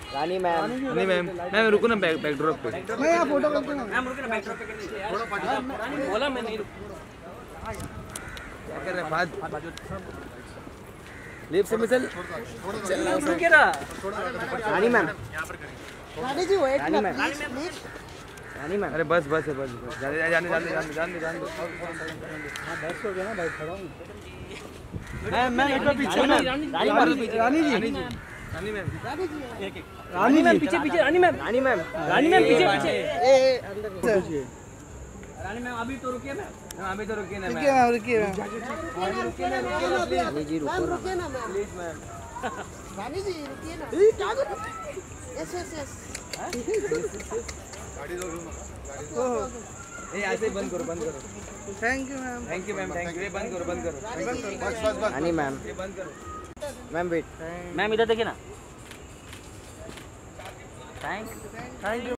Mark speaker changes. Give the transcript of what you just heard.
Speaker 1: रानी ma'am.
Speaker 2: नहीं ma'am, ma'am रुको ना बैक ड्रॉप पे।
Speaker 1: मैं यहाँ फोटो करता हूँ।
Speaker 3: मैम रुको ना, बैक ड्रॉप पे करनी है। बोला मैं नहीं
Speaker 2: क्या कर रहे हैं? बात लिप से मिसल
Speaker 3: रुके ना।
Speaker 1: Rani ma'am.
Speaker 4: Rani ji wait
Speaker 1: Rani ma'am.
Speaker 4: Please.
Speaker 1: Rani ma'am.
Speaker 2: अरे बस बस है बस। जाने जाने जाने जाने जाने जाने।
Speaker 1: बस हो गया ना भाई, खड़ा हूँ।
Speaker 3: मैं एक बार पीछे ना।
Speaker 1: Rani ma'am. Rani ji.
Speaker 2: Rani ma'am.
Speaker 3: Rani ma'am पीछे पीछे। Rani ma'am.
Speaker 1: Rani ma'am.
Speaker 3: Rani ma'am पीछे पीछे।
Speaker 4: ए अंदर
Speaker 3: रानी मैम अभी तो रुकिए मैम।
Speaker 2: अभी तो रुकिए ना
Speaker 4: रुकिए मैम, रुकिए मैम।
Speaker 1: रानी जी रुको ना।
Speaker 4: रुकिए ना ma'am.
Speaker 2: Please ma'am.
Speaker 4: Rani ji रुकिए ना। क्या कर रहे हो? Yes yes yes.
Speaker 2: ए ऐसे ही बंद करो।
Speaker 4: Thank you ma'am.
Speaker 2: Thank you ma'am, thank you. ये बंद करो।
Speaker 1: रानी मैम।
Speaker 2: ये बंद करो।
Speaker 1: Ma'am wait.
Speaker 3: मैम इधर देखिए ना। Thank you.